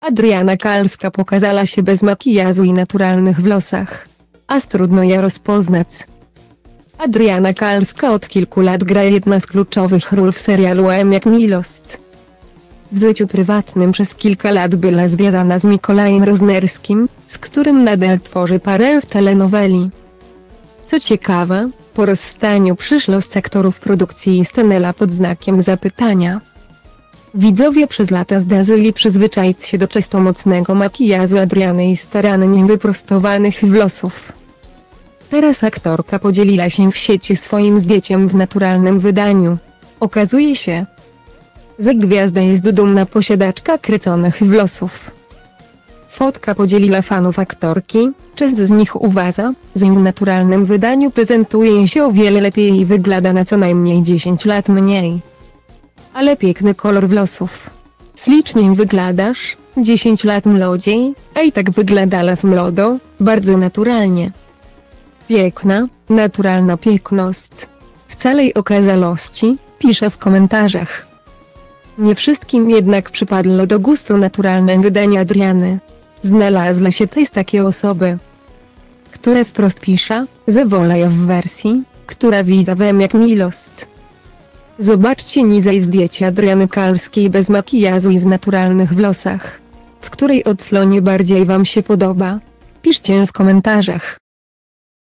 Adriana Kalska pokazała się bez makijażu i naturalnych włosach. Aż trudno je rozpoznać. Adriana Kalska od kilku lat gra jedna z kluczowych ról w serialu M jak Miłość. W życiu prywatnym przez kilka lat była związana z Mikołajem Roznerskim, z którym nadal tworzy parę w telenoweli. Co ciekawe, po rozstaniu przyszło z aktorów produkcji stanęła pod znakiem zapytania. Widzowie przez lata zdążyli przyzwyczaić się do często mocnego makijażu Adriany i starannie wyprostowanych włosów. Teraz aktorka podzieliła się w sieci swoim zdjęciem w naturalnym wydaniu. Okazuje się, że gwiazda jest dumna posiadaczka kreconych włosów. Fotka podzieliła fanów aktorki, część z nich uważa, że w naturalnym wydaniu prezentuje się o wiele lepiej i wygląda na co najmniej 10 lat mniej. Ale piękny kolor włosów. Ślicznie wyglądasz, 10 lat młodziej, a i tak wyglądałaś młodo, bardzo naturalnie. Piękna, naturalna piękność. W całej okazałości, pisze w komentarzach. Nie wszystkim jednak przypadło do gustu naturalne wydanie Adriany. Znalazły się też takie osoby, które wprost pisze, że wolą je w wersji, która widza w M jak Miłość. Zobaczcie niżej zdjęcie Adriany Kalskiej bez makijażu i w naturalnych włosach. W której odsłonie bardziej Wam się podoba? Piszcie w komentarzach.